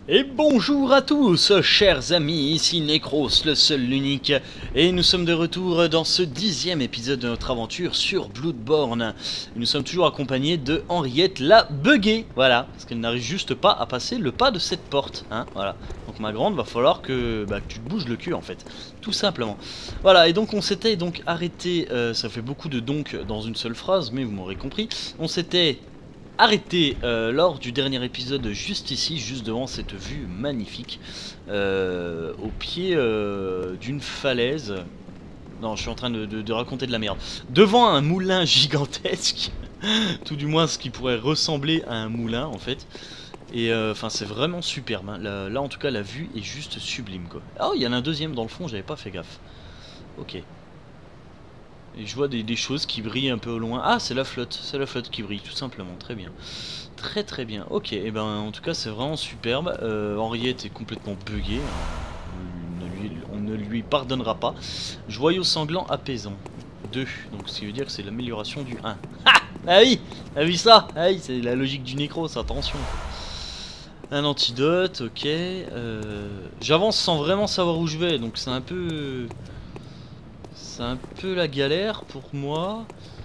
Et bonjour à tous, chers amis, ici Necros, le seul, l'unique, et nous sommes de retour dans ce 10e épisode de notre aventure sur Bloodborne. Et nous sommes toujours accompagnés de Henriette la buggée, voilà, parce qu'elle n'arrive juste pas à passer le pas de cette porte, hein, voilà. Donc ma grande, va falloir que tu te bouges le cul en fait, tout simplement. Voilà, et donc on s'était donc arrêté, ça fait beaucoup de donc dans une seule phrase, mais vous m'aurez compris, on s'était arrêté lors du dernier épisode juste ici, juste devant cette vue magnifique, au pied d'une falaise. Non, je suis en train de raconter de la merde. Devant un moulin gigantesque, tout du moins ce qui pourrait ressembler à un moulin en fait. Et enfin c'est vraiment superbe, hein. Là en tout cas la vue est juste sublime quoi. Oh, il y en a un deuxième dans le fond, j'avais pas fait gaffe. Ok. Et je vois des choses qui brillent un peu au loin. Ah, c'est la flotte qui brille, tout simplement, très bien. Très très bien, ok, et ben en tout cas c'est vraiment superbe. Henriette est complètement buggée, on ne lui pardonnera pas. Joyau sanglant apaisant, 2, donc ce qui veut dire que c'est l'amélioration du 1. Ah, ah oui, t'as vu ça? Ah oui, c'est la logique du nécros, attention. Un antidote, ok. J'avance sans vraiment savoir où je vais, donc c'est un peu... C'est un peu la galère pour moi.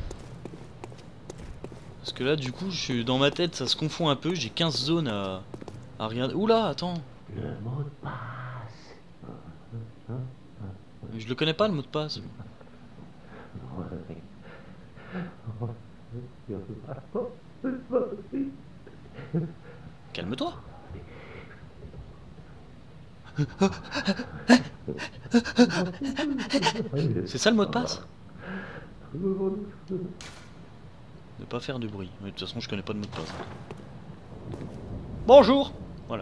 Parce que là du coup je suis dans ma tête, ça se confond un peu, j'ai 15 zones à regarder. Oula, attends. Le mot de passe. Je le connais pas le mot de passe. Calme-toi. C'est ça le mot de passe? Ne pas faire de bruit. Mais de toute façon je connais pas de mot de passe. Bonjour. Voilà.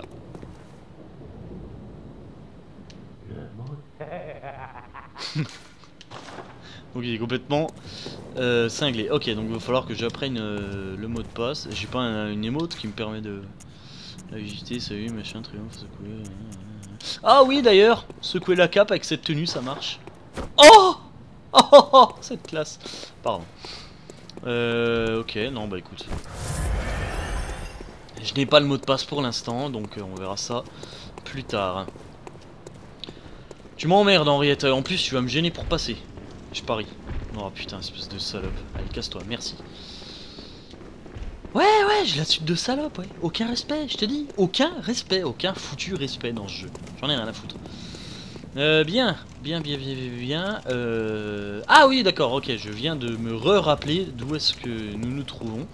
Donc il est complètement cinglé. Ok, donc il va falloir que j'apprenne le mot de passe. J'ai pas une émote qui me permet de... La vigilité, salut, machin, triomphe, secouer... Ah oui d'ailleurs, secouer la cape avec cette tenue ça marche. Oh, oh, oh, oh, cette classe. Pardon. Ok, non bah écoute. Je n'ai pas le mot de passe pour l'instant, donc on verra ça plus tard. Tu m'emmerdes Henriette, en plus tu vas me gêner pour passer. Je parie. Oh putain, espèce de salope. Allez, casse-toi, merci. Ouais, j'ai la suite de salope, ouais. Aucun respect, je te dis. Aucun respect, aucun foutu respect dans ce jeu. J'en ai rien à foutre. Bien. Ah oui, d'accord, ok, je viens de me rappeler d'où est-ce que nous nous trouvons.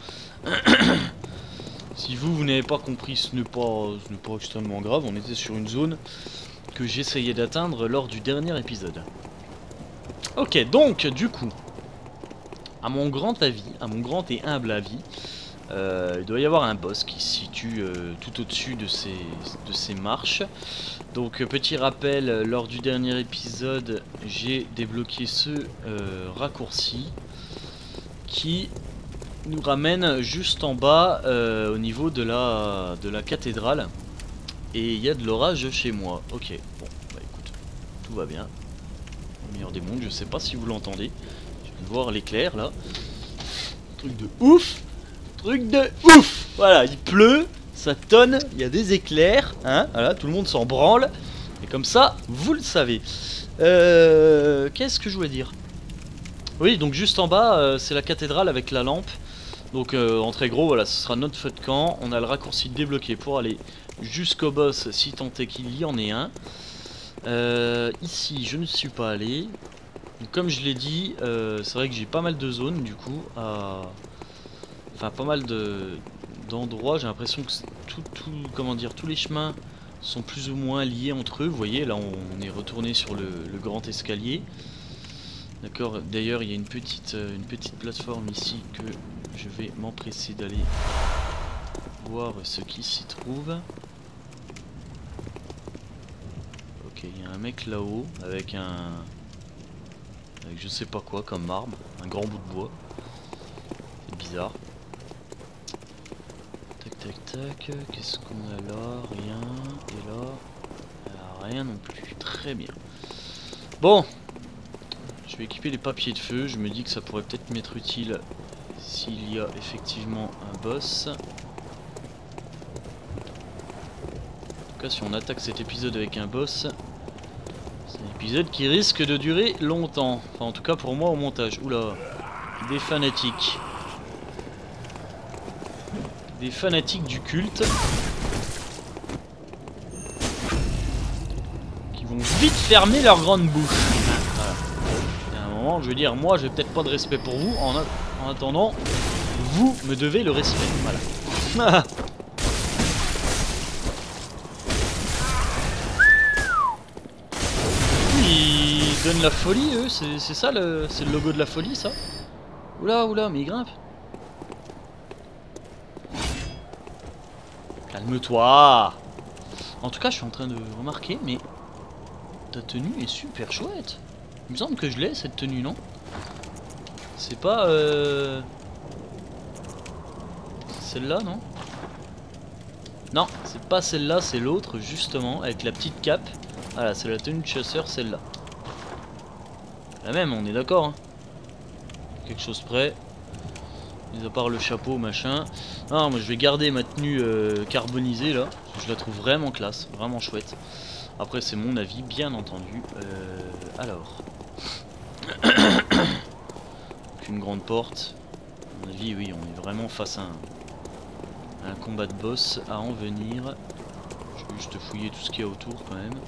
Si vous n'avez pas compris, ce n'est pas extrêmement grave. On était sur une zone que j'essayais d'atteindre lors du dernier épisode. Ok, donc, du coup, à mon grand avis, à mon grand et humble avis, il doit y avoir un boss qui se situe tout au-dessus de ces marches. Donc petit rappel, lors du dernier épisode, j'ai débloqué ce raccourci qui nous ramène juste en bas au niveau de la cathédrale. Et il y a de l'orage chez moi. Ok, bon, bah écoute, tout va bien. Au meilleur des mondes, je sais pas si vous l'entendez. Je viens de voir l'éclair là. Truc de ouf! Truc de ouf! Voilà, il pleut, ça tonne, il y a des éclairs, hein, voilà, tout le monde s'en branle. Et comme ça, vous le savez. Qu'est-ce que je voulais dire? Oui, donc juste en bas, c'est la cathédrale avec la lampe. Donc en très gros, voilà, ce sera notre feu de camp. On a le raccourci débloqué pour aller jusqu'au boss, si tant est qu'il y en ait un. Ici, je ne suis pas allé. Donc, comme je l'ai dit, c'est vrai que j'ai pas mal de zones du coup enfin pas mal d'endroits. J'ai l'impression que comment dire, tous les chemins sont plus ou moins liés entre eux. Vous voyez, là on est retourné sur le grand escalier. D'accord, d'ailleurs il y a une petite plateforme ici que je vais m'empresser d'aller voir ce qui s'y trouve. Ok, il y a un mec là-haut avec avec je sais pas quoi comme arme, un grand bout de bois. C'est bizarre. Tac, qu'est-ce qu'on a là? Rien. Et là, rien non plus. Très bien. Bon, je vais équiper les papiers de feu. Je me dis que ça pourrait peut-être m'être utile s'il y a effectivement un boss. tout cas si on attaque cet épisode avec un boss, c'est un épisode qui risque de durer longtemps. Enfin en tout cas pour moi au montage. Oula, des fanatiques. Des fanatiques du culte. Qui vont vite fermer leur grande bouche. Voilà. Il y a un moment, je veux dire, moi j'ai peut-être pas de respect pour vous. En attendant, vous me devez le respect. Voilà. Ils donnent la folie, eux, c'est ça, c'est le logo de la folie, ça. Oula, oula, mais il grimpe. Calme-toi. En tout cas, je suis en train de remarquer, mais ta tenue est super chouette. Il me semble que je l'ai, cette tenue, non? C'est pas... celle-là, non? Non, c'est pas celle-là, c'est l'autre, justement, avec la petite cape. Voilà, c'est la tenue de chasseur, celle-là. La même, on est d'accord, hein. Quelque chose près. Mis à part le chapeau, machin. Non, moi je vais garder ma tenue carbonisée, là. Parce que je la trouve vraiment classe, vraiment chouette. Après, c'est mon avis, bien entendu. Alors. Une grande porte. À mon avis, oui, on est vraiment face à un combat de boss à en venir. Je vais juste fouiller tout ce qu'il y a autour quand même.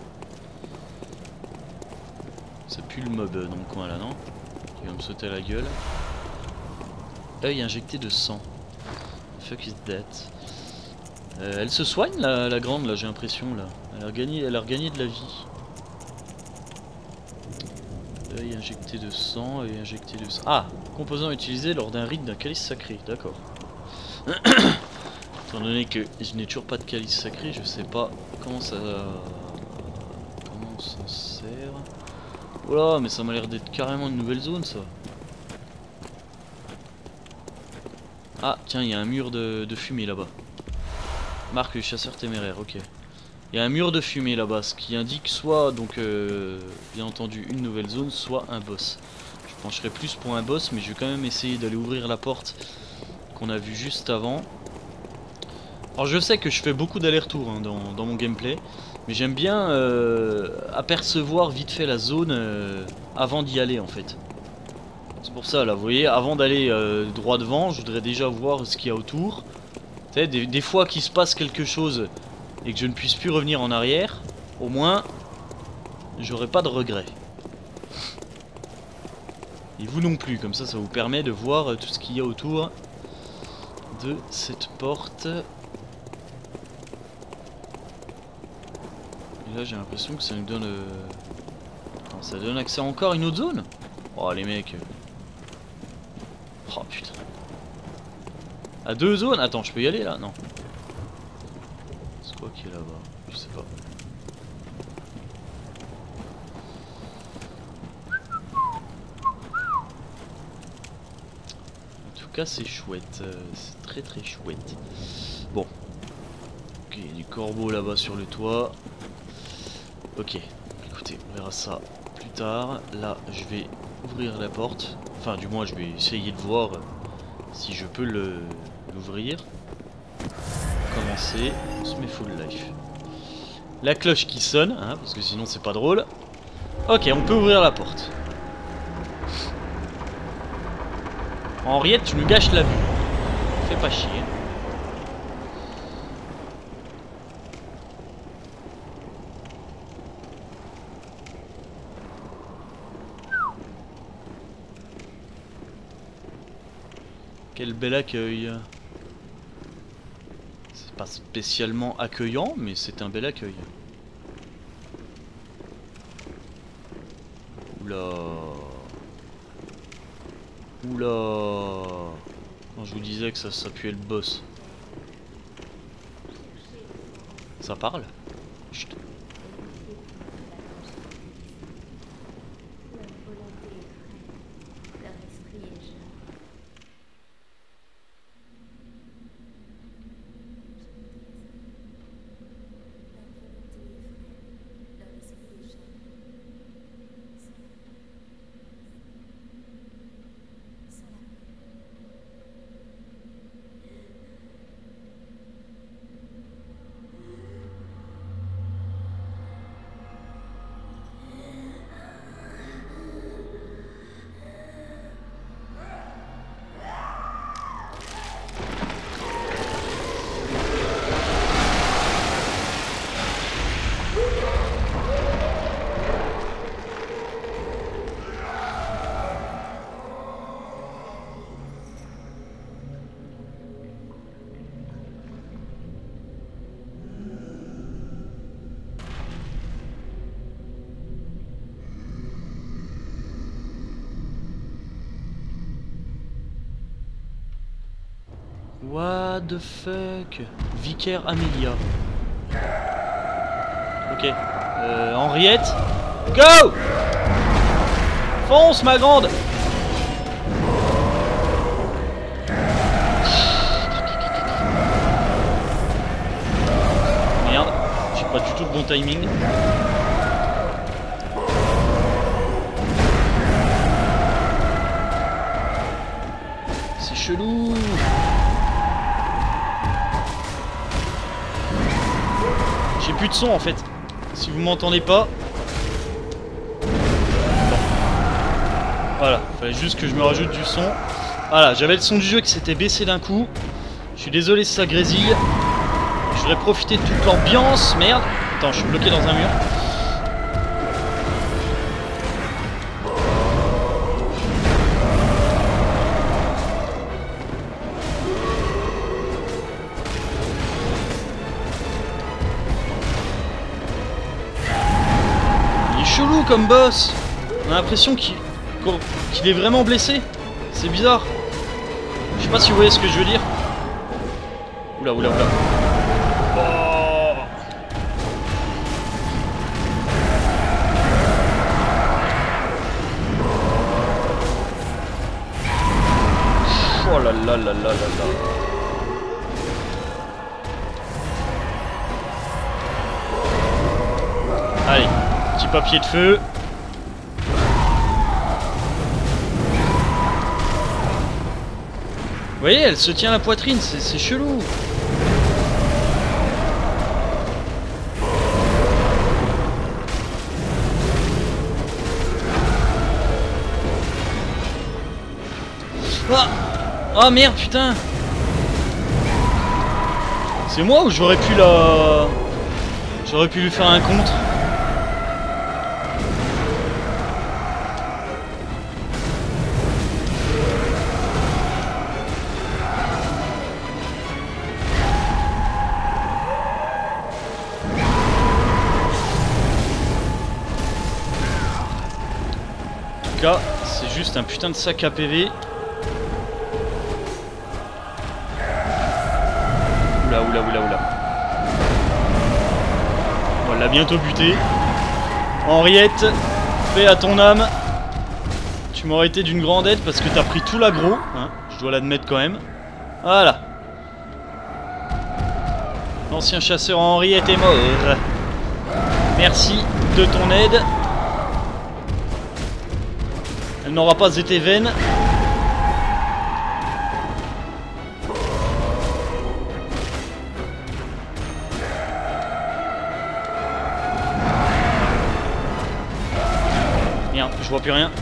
Ça pue le mob dans le coin là, non? Il va me sauter à la gueule. Œil injecté de sang. Fuck is that? Elle se soigne la grande là, j'ai l'impression là. Elle a regagné de la vie. Œil injecté de sang, œil injecté de sang. Ah! Composant utilisé lors d'un rite d'un calice sacré, d'accord. Étant donné que je n'ai toujours pas de calice sacré, je sais pas comment ça sert. Oh là, mais ça m'a l'air d'être carrément une nouvelle zone ça. Ah tiens, il y a un mur de fumée là-bas. Marque le chasseur téméraire, ok. Il y a un mur de fumée là-bas, ce qui indique soit donc bien entendu une nouvelle zone, soit un boss. Je pencherai plus pour un boss, mais je vais quand même essayer d'aller ouvrir la porte qu'on a vue juste avant. Alors je sais que je fais beaucoup d'allers-retours hein, dans mon gameplay, mais j'aime bien apercevoir vite fait la zone avant d'y aller en fait. C'est pour ça là, vous voyez, avant d'aller droit devant, je voudrais déjà voir ce qu'il y a autour. Tu sais, des fois qu'il se passe quelque chose et que je ne puisse plus revenir en arrière, au moins j'aurai pas de regrets. Et vous non plus, comme ça vous permet de voir tout ce qu'il y a autour de cette porte. Et là j'ai l'impression que ça nous donne... Non, ça donne accès à encore une autre zone. Oh les mecs. Oh putain. À deux zones? Attends, je peux y aller là? Non. C'est quoi qui est là-bas? Je sais pas. En tout cas c'est chouette. C'est très très chouette. Bon. Ok, il y a du corbeau là-bas sur le toit. Ok. Écoutez, on verra ça plus tard. Là, je vais ouvrir la porte. Enfin, du moins, je vais essayer de voir si je peux l'ouvrir. Commencer. On se met full life. La cloche qui sonne, hein, parce que sinon c'est pas drôle. Ok, on peut ouvrir la porte. Henriette, tu nous gâches la vue. Fais pas chier. Quel bel accueil. C'est pas spécialement accueillant, mais c'est un bel accueil. Oula. Oula. Quand je vous disais que ça puait le boss. Ça parle? Chut. What the fuck? Vicaire Amelia. Ok. Henriette. Go! Fonce ma grande! Merde, j'ai pas du tout le bon timing. C'est chelou. J'ai plus de son en fait. Si vous m'entendez pas. Bon. Voilà, fallait juste que je me rajoute du son. Voilà, j'avais le son du jeu qui s'était baissé d'un coup. Je suis désolé si ça grésille. Je voudrais profiter de toute l'ambiance. Merde. Attends, je suis bloqué dans un mur. Il est chelou comme boss. On a l'impression qu'il est vraiment blessé. C'est bizarre. Je sais pas si vous voyez ce que je veux dire. Oula, oula, oula. Oh, oh là là là là là là. Allez, petit papier de feu. Vous voyez, elle se tient la poitrine, c'est chelou. Ah, oh merde, putain. C'est moi ou j'aurais pu la... J'aurais pu lui faire un contre. C'est juste un putain de sac à PV. Oula, oula, oula, oula. On l'a bientôt buté. Henriette, paix à ton âme. Tu m'aurais été d'une grande aide parce que t'as pris tout l'aggro, hein, je dois l'admettre quand même. Voilà. L'ancien chasseur Henriette est mort. Merci de ton aide. Elle n'aura pas été vaine. Merde, je vois plus rien.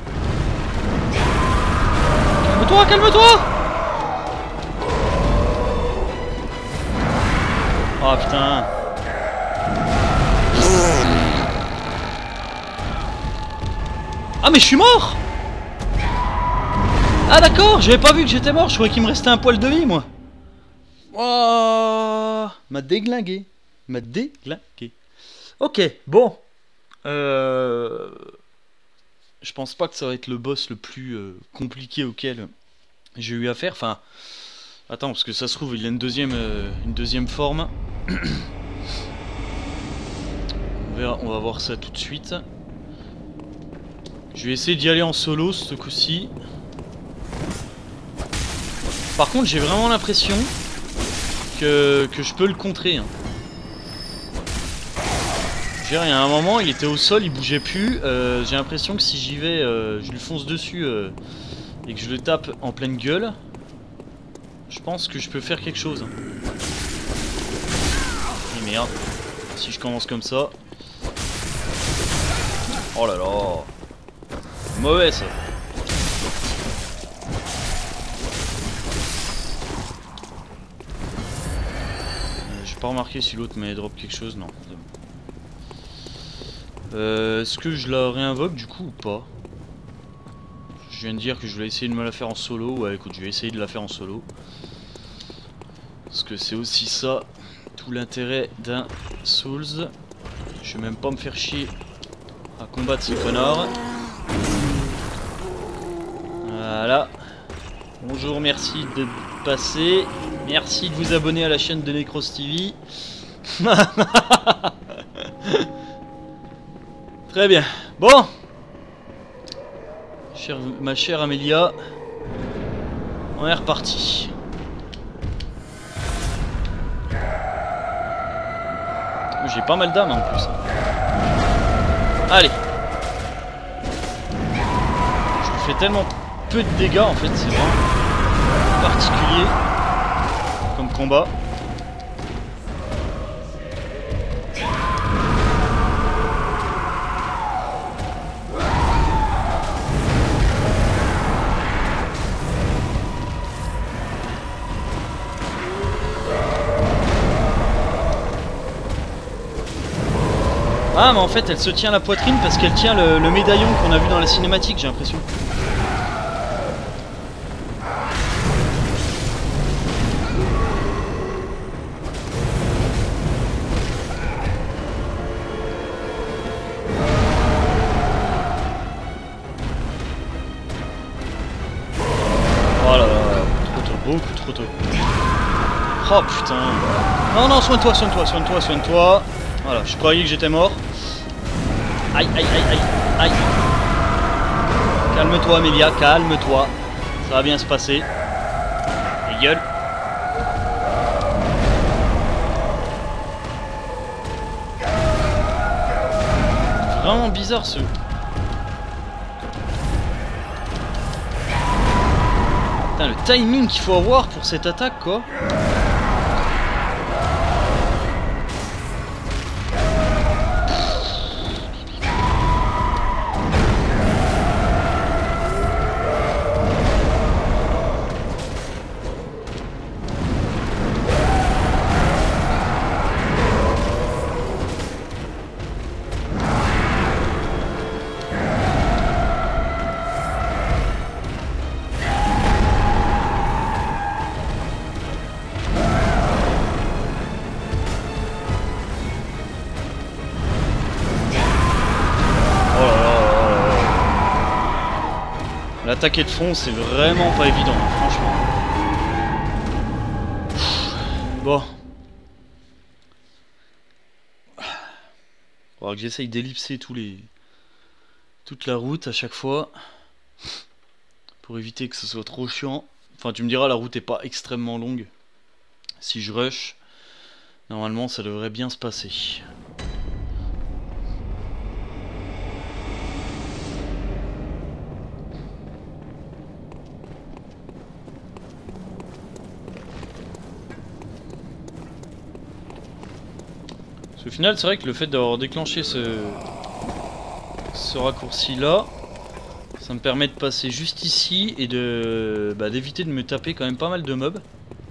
Calme-toi, calme-toi! Oh putain. Ah mais je suis mort! Ah d'accord, j'avais pas vu que j'étais mort, je croyais qu'il me restait un poil de vie moi. Oh, m'a déglingué. M'a déglingué. Ok, bon. Je pense pas que ça va être le boss le plus compliqué auquel j'ai eu affaire. Enfin, attends, parce que ça se trouve, il a une deuxième forme. On va voir ça tout de suite. Je vais essayer d'y aller en solo ce coup-ci. Par contre, j'ai vraiment l'impression que je peux le contrer. Hein. Il y a un moment, il était au sol, il bougeait plus. J'ai l'impression que si j'y vais, je lui fonce dessus et que je le tape en pleine gueule, je pense que je peux faire quelque chose. Hein. Et merde, si je commence comme ça. Oh là là. Mauvais ça. J'ai pas remarqué si l'autre m'avait drop quelque chose, non. Est-ce que je la réinvoque du coup ou pas? Je viens de dire que je voulais essayer de me la faire en solo. Ouais écoute, je vais essayer de la faire en solo. Parce que c'est aussi ça, tout l'intérêt d'un Souls. Je vais même pas me faire chier à combattre ces connards. Voilà. Bonjour, merci de de passer. Merci de vous abonner à la chaîne de Necros TV. Très bien. Bon. Ma chère Amélia. On est reparti. J'ai pas mal d'âme en plus. Allez. Je me fais tellement peu de dégâts en fait, c'est vraiment particulier comme combat. Ah mais en fait elle se tient la poitrine parce qu'elle tient le médaillon qu'on a vu dans la cinématique, j'ai l'impression. Oh là là, trop tôt, beaucoup trop tôt. Oh putain. Non non, soigne-toi, soigne-toi, soigne-toi, soigne-toi. Voilà, je croyais que j'étais mort. Aïe, aïe, aïe, aïe, aïe. Calme-toi, Amélia, calme-toi. Ça va bien se passer. Et gueule. Vraiment bizarre ce... Putain, le timing qu'il faut avoir pour cette attaque, quoi. L'attaquer de front, c'est vraiment pas évident, franchement. Bon. Faudra que j'essaye d'ellipser toute la route à chaque fois. Pour éviter que ce soit trop chiant. Enfin, tu me diras, la route est pas extrêmement longue. Si je rush, normalement, ça devrait bien se passer. Au final, c'est vrai que le fait d'avoir déclenché ce raccourci là, ça me permet de passer juste ici et d'éviter de me taper quand même pas mal de mobs.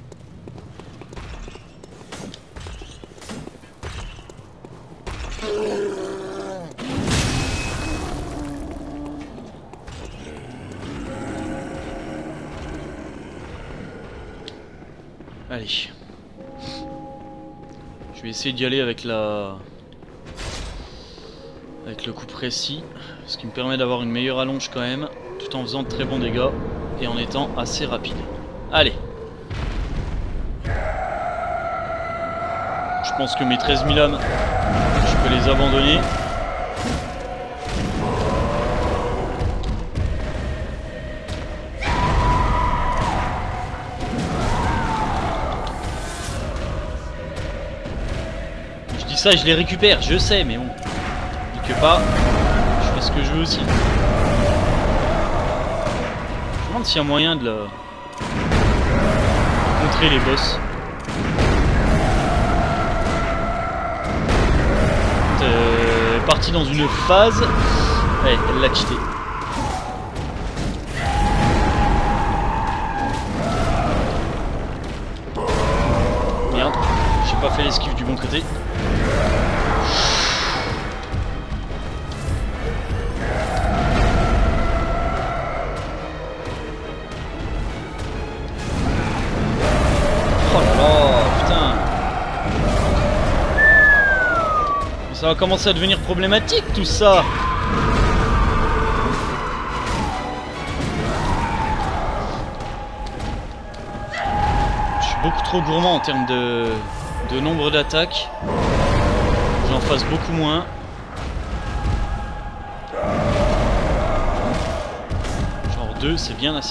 Allez. Je vais essayer d'y aller avec le coup précis, ce qui me permet d'avoir une meilleure allonge quand même, tout en faisant de très bons dégâts et en étant assez rapide. Allez. Je pense que mes 13 000 âmes, je peux les abandonner. Ça, je les récupère, je sais, mais bon, quelque part, je fais ce que je veux aussi. Je me demande s'il y a moyen de contrer les boss. Parti dans une phase. Ouais, elle l'a quitté. Merde, j'ai pas fait l'esquive du bon côté. Ça va commencer à devenir problématique tout ça. suis beaucoup trop gourmand en termes de nombre d'attaques. J'en fasse beaucoup moins. Genre 2, c'est bien assez.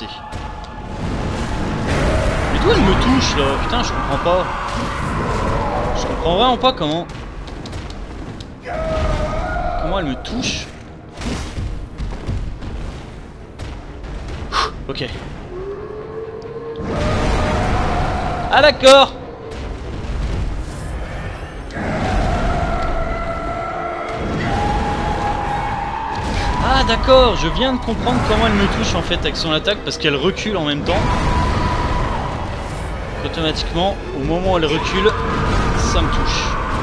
Mais d'où elle me touche là? Putain, je comprends pas. Je comprends vraiment pas comment elle me touche. Ok. Ah d'accord. Ah d'accord, je viens de comprendre comment elle me touche en fait avec son attaque parce qu'elle recule en même temps. Automatiquement, au moment où elle recule, ça me touche.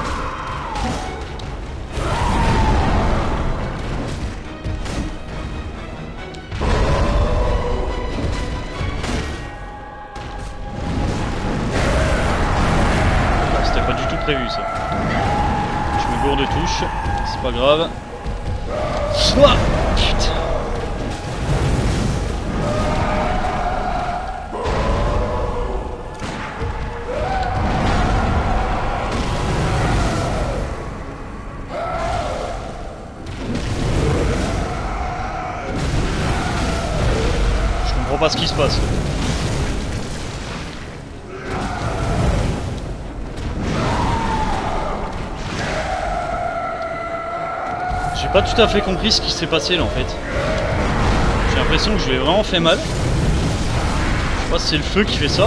C'était pas du tout prévu ça. Je me gourde de touche, c'est pas grave. Soit putain. Je comprends pas ce qui se passe. J'ai pas tout à fait compris ce qui s'est passé là en fait. J'ai l'impression que je lui ai vraiment fait mal. Je sais pas si c'est le feu qui fait ça.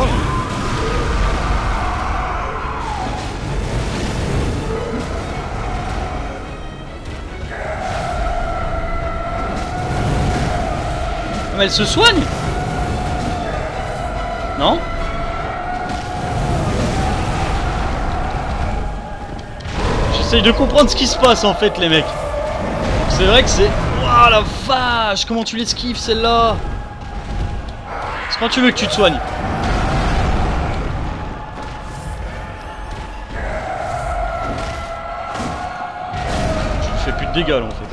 Mais elle se soigne? Non? J'essaye de comprendre ce qui se passe en fait les mecs. C'est vrai que c'est... Waouh la vache! Comment tu l'esquives celle-là? C'est quand tu veux que tu te soignes. Tu lui fais plus de dégâts là en fait.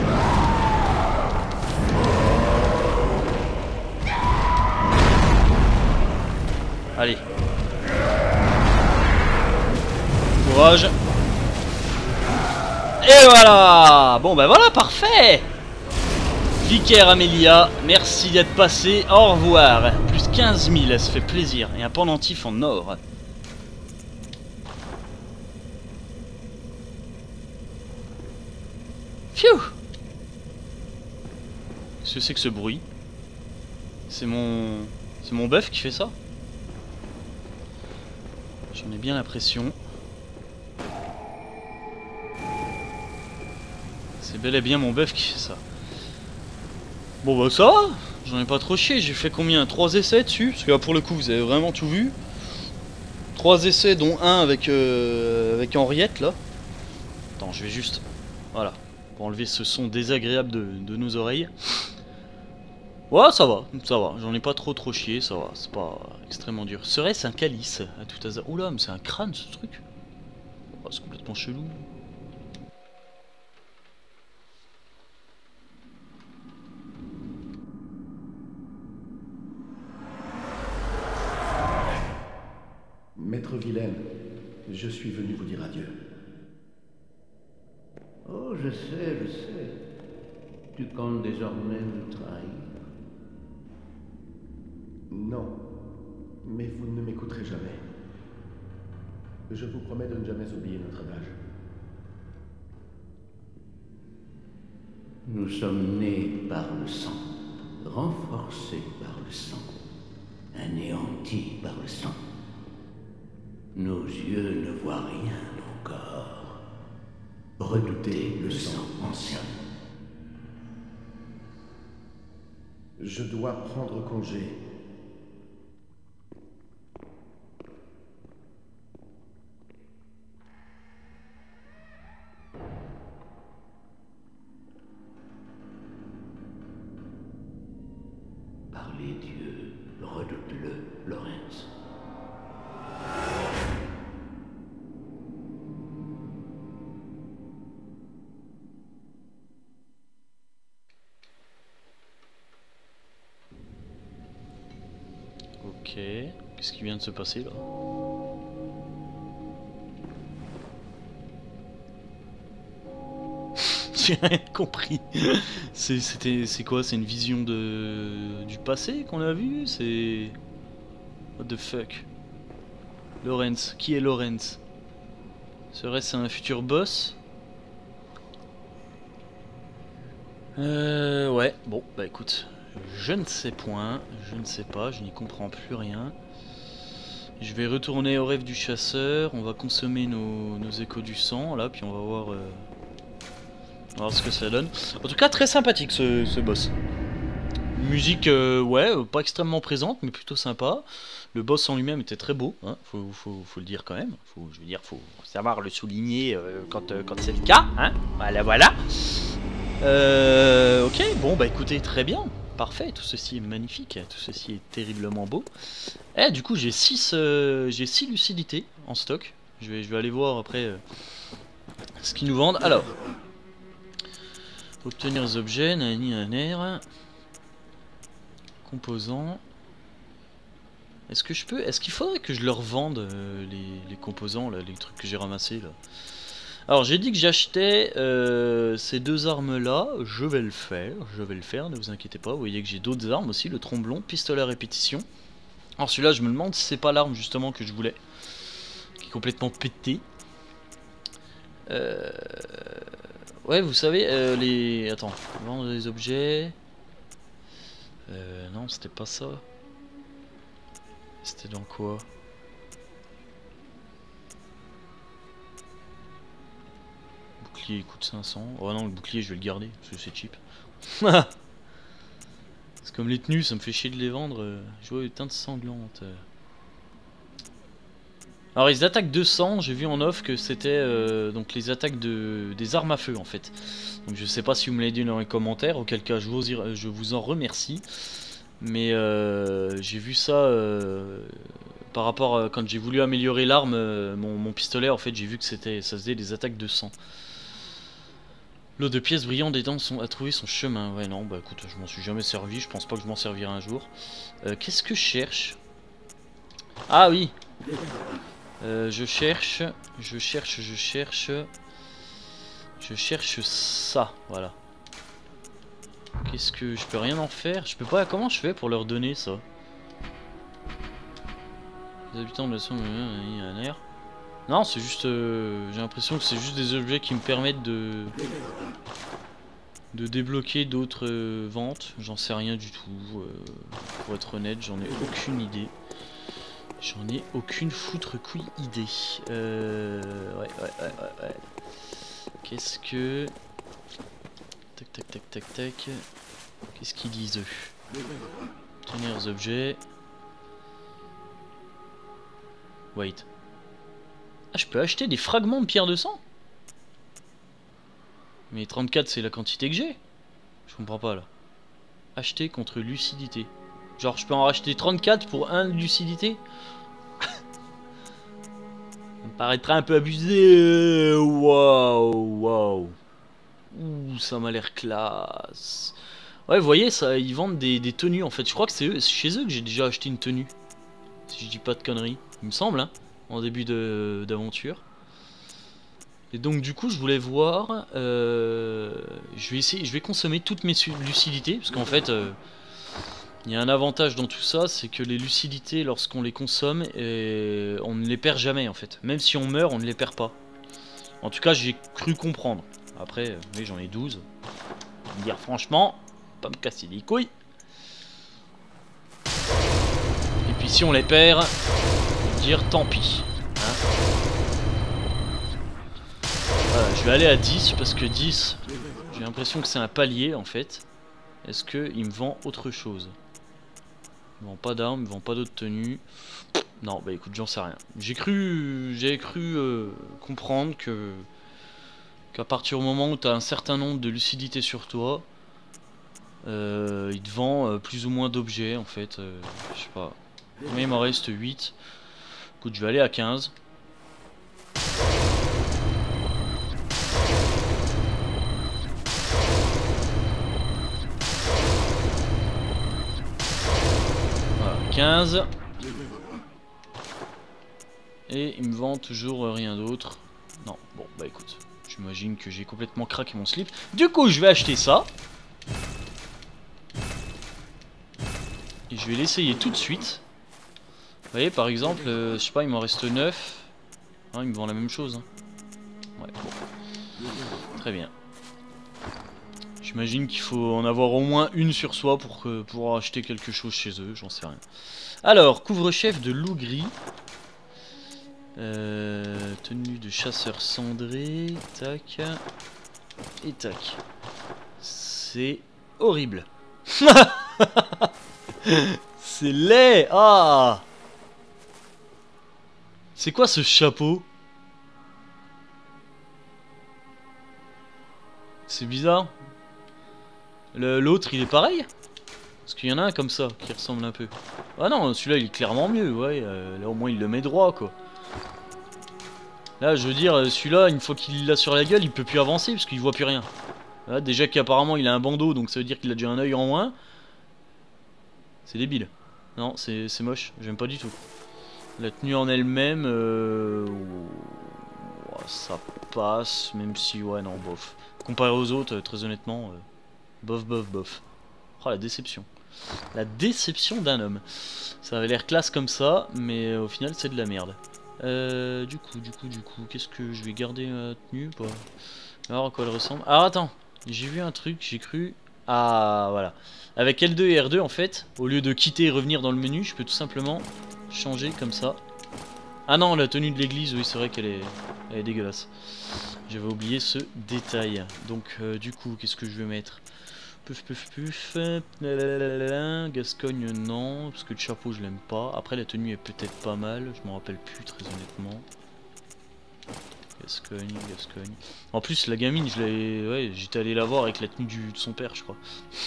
Allez. Courage. Et voilà. Bon ben voilà, parfait. Vicaire Amélia, merci d'être passé, au revoir. Plus 15 000, ça fait plaisir. Et un pendentif en or. Phew. Qu'est-ce que c'est que ce bruit? C'est mon bœuf qui fait ça? J'en ai bien l'impression. C'est bel et bien mon bœuf qui fait ça. Bon bah ça va, j'en ai pas trop chié, j'ai fait combien? 3 essais dessus? Parce que là pour le coup vous avez vraiment tout vu. 3 essais dont un avec Henriette là. Attends, je vais juste... Voilà, pour enlever ce son désagréable de nos oreilles. Ouais, ça va, j'en ai pas trop chié, ça va, c'est pas extrêmement dur. Serait-ce un calice à tout hasard? Oula, mais c'est un crâne ce truc. Oh, c'est complètement chelou. Maître Wilhelm, je suis venu vous dire adieu. Oh, je sais. Tu comptes désormais me trahir. Non, mais vous ne m'écouterez jamais. Je vous promets de ne jamais oublier notre adage. Nous sommes nés par le sang, renforcés par le sang, anéantis par le sang. Nos yeux ne voient rien encore. Redoutez le sang ancien. Je dois prendre congé. Par les dieux, redoute-le, Lorenz. Ok, Qu'est-ce qui vient de se passer là? J'ai rien compris. C'est quoi? C'est une vision du passé qu'on a vu? C'est... What the fuck? Lorenz. Qui est Lorenz? Serait-ce un futur boss? Ouais, bon, bah écoute, je ne sais point, je ne sais pas, je n'y comprends plus rien. Je vais retourner au rêve du chasseur, on va consommer nos échos du sang, là, puis on va voir ce que ça donne. En tout cas, très sympathique ce boss. Musique, ouais, pas extrêmement présente, mais plutôt sympa. Le boss en lui-même était très beau, hein, faut le dire quand même. Je veux dire, faut savoir le souligner quand c'est le cas, hein. Voilà. Ok, bon bah écoutez, très bien, parfait, tout ceci est magnifique, tout ceci est terriblement beau. Eh, du coup j'ai 6 lucidités en stock, je vais aller voir après ce qu'ils nous vendent. Alors, obtenir les objets, nani naner, composants. Est-ce qu'il faudrait que je leur vende les composants, là, les trucs que j'ai ramassés là? Alors j'ai dit que j'achetais ces deux armes là, je vais le faire, ne vous inquiétez pas, vous voyez que j'ai d'autres armes aussi, le tromblon, pistolet à répétition. Alors celui-là je me demande si c'est pas l'arme justement que je voulais, qui est complètement pété. Ouais vous savez, les... Attends, vendre des objets... non c'était pas ça. C'était dans quoi? Il coûte 500. Oh non, le bouclier je vais le garder parce que c'est cheap. C'est comme les tenues, ça me fait chier de les vendre. Je vois les teintes sanglantes. Alors les attaques de sang, j'ai vu en off que c'était donc les attaques des armes à feu en fait. Donc je sais pas si vous me l'avez dit dans les commentaires, auquel cas je vous en remercie. Mais j'ai vu ça par rapport à quand j'ai voulu améliorer l'arme, mon pistolet en fait j'ai vu que ça faisait des attaques de sang. L'eau de pièces brillantes des dents a trouvé son chemin. Ouais non bah écoute je m'en suis jamais servi, je pense pas que je m'en servirai un jour. Qu'est-ce que je cherche? Ah oui, je cherche ça, voilà. Qu'est-ce que... Je peux rien en faire? Je peux pas... Comment je fais pour leur donner ça? Les habitants de la zone... Il y a un air. Non, c'est juste... j'ai l'impression que c'est juste des objets qui me permettent de débloquer d'autres ventes. J'en sais rien du tout. Pour être honnête, j'en ai aucune idée. J'en ai aucune foutre couille idée. Ouais. Qu'est-ce que... Tac. Qu'est-ce qu'ils disent eux? Obtenir les objets. Wait. Ah, je peux acheter des fragments de pierre de sang? Mais 34 c'est la quantité que j'ai. Je comprends pas là. Acheter contre lucidité. Genre je peux en racheter 34 pour 1 lucidité? Ça me paraîtrait un peu abusé. Waouh. Ouh, ça m'a l'air classe. Ouais, vous voyez, ça, ils vendent des tenues en fait. Je crois que c'est chez eux que j'ai déjà acheté une tenue. Si je dis pas de conneries. Il me semble, hein, en début d'aventure. Et donc du coup je voulais voir, je vais consommer toutes mes lucidités, parce qu'en fait il y a un avantage dans tout ça, c'est que les lucidités lorsqu'on les consomme, on ne les perd jamais en fait. Même si on meurt, on ne les perd pas. En tout cas j'ai cru comprendre. Après, oui j'en ai 12. Je vais dire franchement, pas me casser les couilles. Et puis si on les perd, je vais dire tant pis. Hein. Voilà, je vais aller à 10 parce que 10, j'ai l'impression que c'est un palier en fait. Est-ce qu'il me vend autre chose? Il me vend pas d'armes, il me vend pas d'autres tenues. Non, bah écoute, j'en sais rien. J'avais cru comprendre qu'à partir du moment où tu as un certain nombre de lucidité sur toi, il te vend plus ou moins d'objets en fait. Je sais pas. Combien il m'en reste? 8. Écoute, je vais aller à 15. Voilà, 15. Et il me vend toujours rien d'autre. Non, bon bah écoute, j'imagine que j'ai complètement craqué mon slip. Du coup je vais acheter ça. Et je vais l'essayer tout de suite. Vous voyez par exemple, je sais pas, il m'en reste 9. Hein, il me vend la même chose. Hein. Ouais, bon. Très bien. J'imagine qu'il faut en avoir au moins une sur soi pour acheter quelque chose chez eux, j'en sais rien. Alors, couvre-chef de loup gris. Tenue de chasseur cendré. Tac. Et tac. C'est horrible. C'est laid. Ah. C'est quoi ce chapeau? C'est bizarre. L'autre il est pareil? Parce qu'il y en a un comme ça qui ressemble un peu. Ah non, celui-là il est clairement mieux, ouais. Là au moins il le met droit quoi. Là je veux dire, celui-là une fois qu'il l'a sur la gueule il peut plus avancer parce qu'il voit plus rien. Là, déjà qu'apparemment il a un bandeau donc ça veut dire qu'il a déjà un œil en moins. C'est débile. Non, c'est moche, j'aime pas du tout. La tenue en elle-même, ça passe, même si, ouais, non, bof. Comparé aux autres, très honnêtement, bof, bof, bof. Oh, la déception. La déception d'un homme. Ça avait l'air classe comme ça, mais au final, c'est de la merde. Du coup, qu'est-ce que je vais garder ma tenue, pas. Alors, à quoi elle ressemble? Alors, attends, j'ai vu un truc, j'ai cru... Ah, voilà. Avec L2 et R2, en fait, au lieu de quitter et revenir dans le menu, je peux tout simplement changer comme ça. Ah non, la tenue de l'église, oui, c'est vrai qu'elle est dégueulasse. J'avais oublié ce détail. Donc, du coup, qu'est-ce que je vais mettre? Puf, puf, puf. Gascogne, non, parce que le chapeau, je l'aime pas. Après, la tenue est peut-être pas mal, je m'en rappelle plus, très honnêtement. Gascogne, Gascogne. En plus, la gamine, je l'ai. Ouais, j'étais allé la voir avec la tenue de son père, je crois.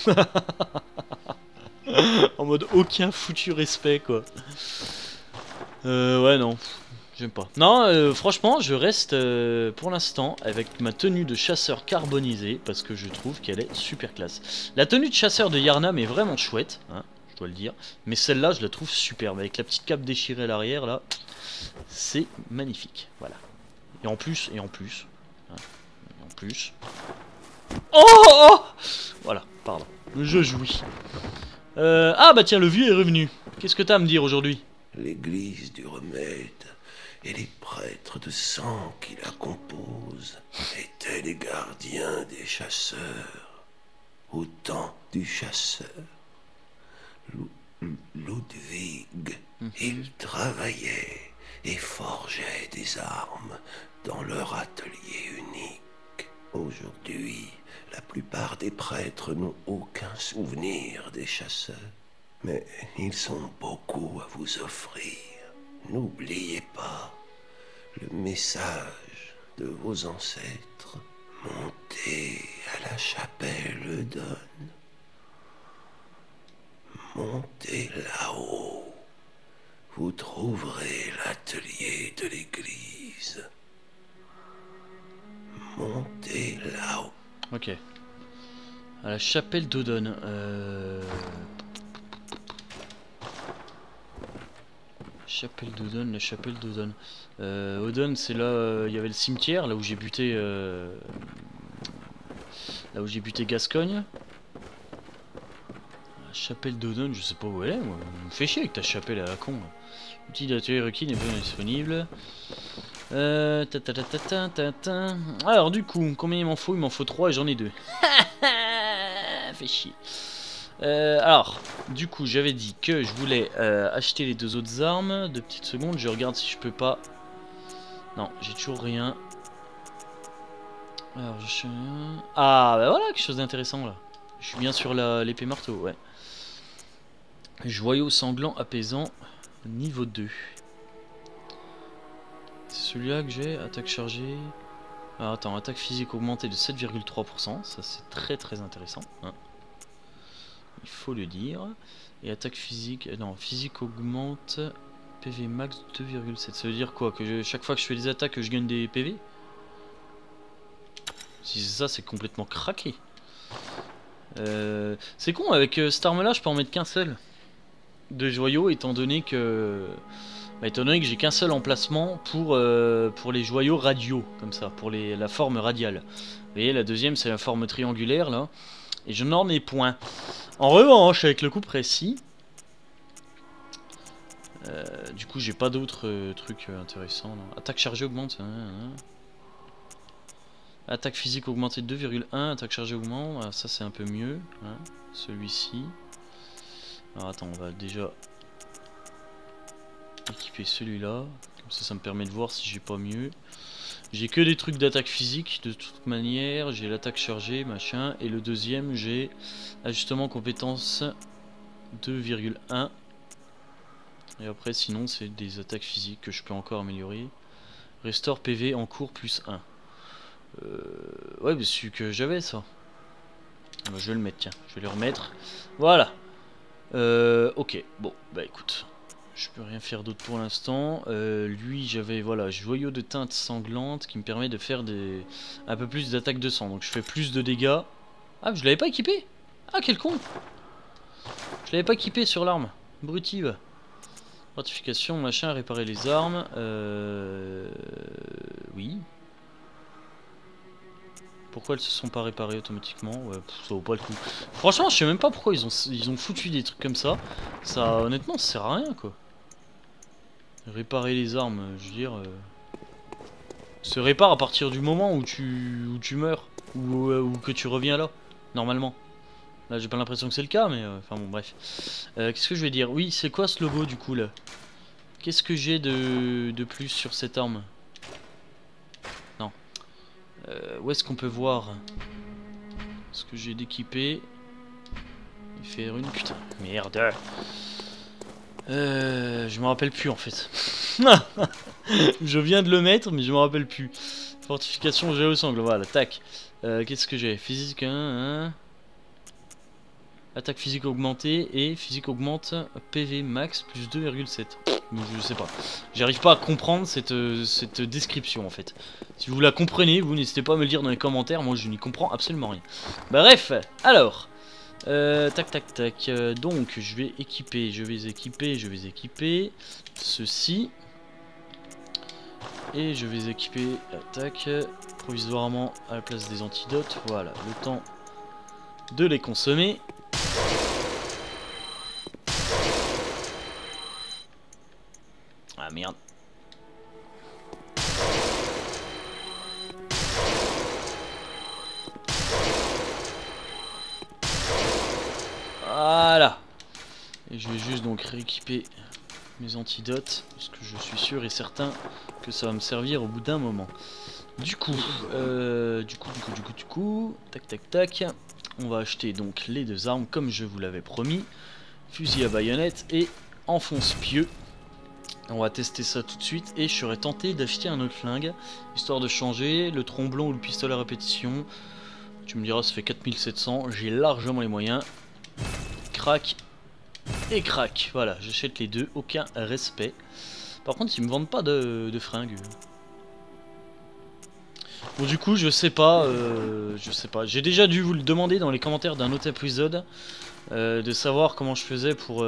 En mode aucun foutu respect, quoi. Ouais, non. J'aime pas. Non, franchement, je reste pour l'instant avec ma tenue de chasseur carbonisé parce que je trouve qu'elle est super classe. La tenue de chasseur de Yharnam est vraiment chouette, hein, je dois le dire. Mais celle-là, je la trouve superbe. Avec la petite cape déchirée à l'arrière, là, c'est magnifique. Voilà. Et en plus, hein, et en plus... Oh, voilà, pardon. Je jouis. Ah bah tiens, le vieux est revenu. Qu'est-ce que t'as à me dire aujourd'hui? L'église du remède et les prêtres de sang qui la composent étaient les gardiens des chasseurs. Au temps du chasseur, Ludwig, ils travaillaient et forgeaient des armes dans leur atelier unique. Aujourd'hui, la plupart des prêtres n'ont aucun souvenir des chasseurs. Mais ils ont beaucoup à vous offrir. N'oubliez pas le message de vos ancêtres. Montez à la chapelle d'Odon. Montez là-haut. Vous trouverez l'atelier de l'église. Montez là-haut. Ok. À la chapelle d'Odon. Chapelle d'Odon, la chapelle d'Odon. Odon, c'est là, il y avait le cimetière, là où j'ai buté, Gascogne. La chapelle d'Odon, je sais pas où elle est, moi. Me fait chier avec ta chapelle à la con. Outil d'atelier requis n'est pas disponible. Alors du coup, combien il m'en faut? Il m'en faut 3 et j'en ai 2. Fait chier. Alors, du coup, j'avais dit que je voulais acheter les 2 autres armes. 2 petites secondes, je regarde si je peux pas. Non, j'ai toujours rien. Alors, ah, bah voilà, quelque chose d'intéressant là. Je suis bien sur l'épée marteau, ouais. Joyau sanglant apaisant, niveau 2. C'est celui-là que j'ai, attaque chargée. Alors attends, attaque physique augmentée de 7,3%, ça c'est très intéressant. Hein. Il faut le dire. Et attaque physique, non, physique augmente, PV max 2,7. Ça veut dire quoi? Que chaque fois que je fais des attaques, je gagne des PV? Si c'est ça, c'est complètement craqué. C'est con, avec cette arme là, je peux en mettre qu'un seul de joyau, étant donné que Bah, étant donné que j'ai qu'un seul emplacement pour les joyaux radio, comme ça, pour la forme radiale. Vous voyez, la deuxième c'est la forme triangulaire là, et je n'en ai point. En revanche, avec le coup précis, du coup j'ai pas d'autres trucs intéressants. Là. Attaque chargée augmente. Attaque physique augmentée de 2,1, attaque chargée augmente, ah, ça c'est un peu mieux. Hein. Celui-ci. Alors attends, on va déjà équiper celui-là, comme ça me permet de voir si j'ai pas mieux. J'ai que des trucs d'attaque physique de toute manière, j'ai l'attaque chargée machin, et le deuxième j'ai ajustement compétence 2,1, et après sinon c'est des attaques physiques que je peux encore améliorer. Restore PV en cours plus 1. Ouais mais celui que j'avais ça. Ah bah, je vais le mettre, tiens, je vais le remettre, voilà. Ok, bon bah écoute, je peux rien faire d'autre pour l'instant. Lui j'avais voilà joyau de teinte sanglante qui me permet de faire un peu plus d'attaque de sang. Donc je fais plus de dégâts. Ah je l'avais pas équipé. Ah quel con. Je l'avais pas équipé sur l'arme. Brutive. Fortification, machin, réparer les armes. Oui. Pourquoi elles se sont pas réparées automatiquement? Ouais, ça vaut pas le coup. Franchement je sais même pas pourquoi ils ont foutu des trucs comme ça. Ça honnêtement ça sert à rien quoi. Réparer les armes, je veux dire, se répare à partir du moment où tu meurs ou que tu reviens là, normalement. Là, j'ai pas l'impression que c'est le cas, mais enfin bon, bref. Qu'est-ce que je vais dire? Oui, c'est quoi ce logo du coup là? Qu'est-ce que j'ai de plus sur cette arme? Non. Où est-ce qu'on peut voir ce que j'ai d'équipé? Faire une putain, merde. Je me rappelle plus en fait. Je viens de le mettre, mais je me rappelle plus. Fortification géosangle, voilà, tac. Qu'est-ce que j'ai? Physique 1, attaque physique augmentée et physique augmente PV max plus 2,7. Donc je sais pas. J'arrive pas à comprendre cette description en fait. Si vous la comprenez, vous n'hésitez pas à me le dire dans les commentaires. Moi je n'y comprends absolument rien. Bref, alors. Tac tac tac, donc je vais équiper ceci. Et je vais équiper, tac, provisoirement à la place des antidotes, voilà, le temps de les consommer. Ah merde. Voilà. Et je vais juste donc rééquiper mes antidotes, parce que je suis sûr et certain que ça va me servir au bout d'un moment. Du coup, tac tac tac, on va acheter donc les deux armes comme je vous l'avais promis, fusil à baïonnette et enfonce-pieux. On va tester ça tout de suite et je serais tenté d'acheter un autre flingue, histoire de changer, le tromblon ou le pistolet à répétition. Tu me diras ça fait 4700, j'ai largement les moyens. Crac et crac, voilà, j'achète les deux, aucun respect. Par contre ils me vendent pas de fringues. Bon du coup je sais pas, j'ai déjà dû vous le demander dans les commentaires d'un autre épisode, de savoir comment je faisais pour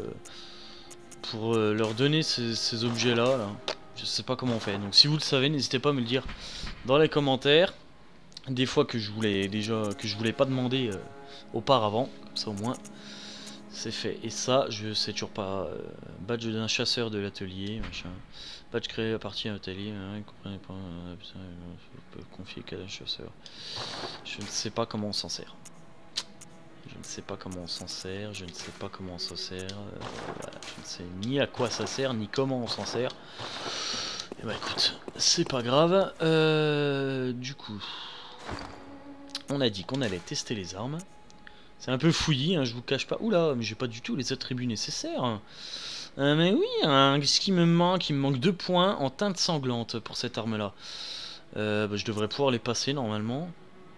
leur donner ces objets là, je sais pas comment on fait, donc si vous le savez n'hésitez pas à me le dire dans les commentaires, des fois que je voulais pas demander auparavant, comme ça au moins c'est fait. Et ça je sais toujours pas, badge d'un chasseur de l'atelier, machin, badge créé à partir d'un atelier, hein, comprenez pas, je peux confier qu'à un chasseur, je ne sais pas comment on s'en sert. Je ne sais pas comment on s'en sert, je ne sais pas comment on s'en sert, voilà, je ne sais ni à quoi ça sert, ni comment on s'en sert. Et bah écoute, c'est pas grave. Du coup, on a dit qu'on allait tester les armes. C'est un peu fouillis, hein, je vous cache pas. Oula, mais j'ai pas du tout les attributs nécessaires. Mais oui, hein, ce qui me manque, il me manque 2 points en teinte sanglante pour cette arme-là. Bah, je devrais pouvoir les passer normalement.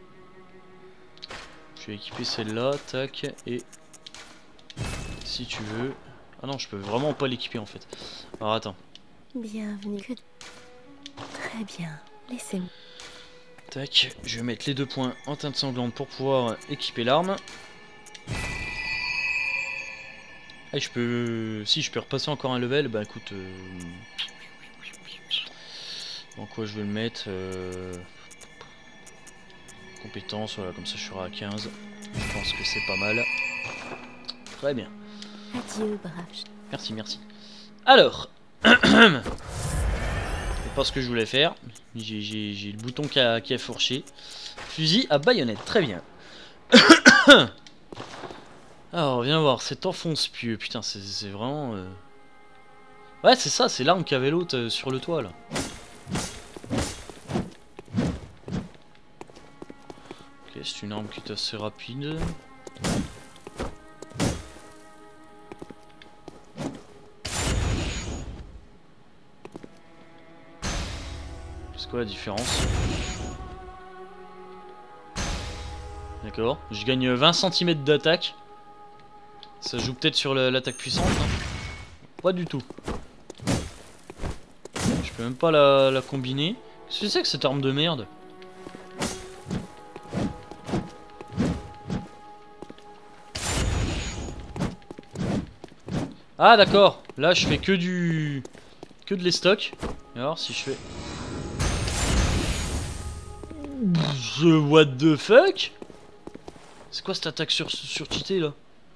Je vais équiper celle-là, tac, et si tu veux... Ah non, je peux vraiment pas l'équiper en fait. Alors attends. Bienvenue. Très bien, laissez-moi. Tac, je vais mettre les 2 points en teinte sanglante pour pouvoir équiper l'arme. Ah, je peux... Si, je peux repasser encore un level. Bah écoute... Dans quoi je veux le mettre Compétence, voilà, comme ça je serai à 15. Je pense que c'est pas mal. Très bien. Adieu, brave. Merci, merci. Alors... C'est pas ce que je voulais faire. J'ai le bouton qui a fourché. Fusil à baïonnette, très bien. Alors, viens voir, cet enfonce-pieux. Putain, c'est vraiment... Ouais, c'est ça, c'est l'arme qu'avait l'autre sur le toit, là. Ok, c'est une arme qui est assez rapide. C'est quoi la différence? D'accord, je gagne 20 cm d'attaque. Ça joue peut-être sur l'attaque puissante, hein. Pas du tout. Je peux même pas la combiner. Qu'est-ce que c'est que cette arme de merde? Ah d'accord, là je fais que de l'estoc. Alors si je fais... What the fuck? C'est quoi cette attaque sur-cheatée là?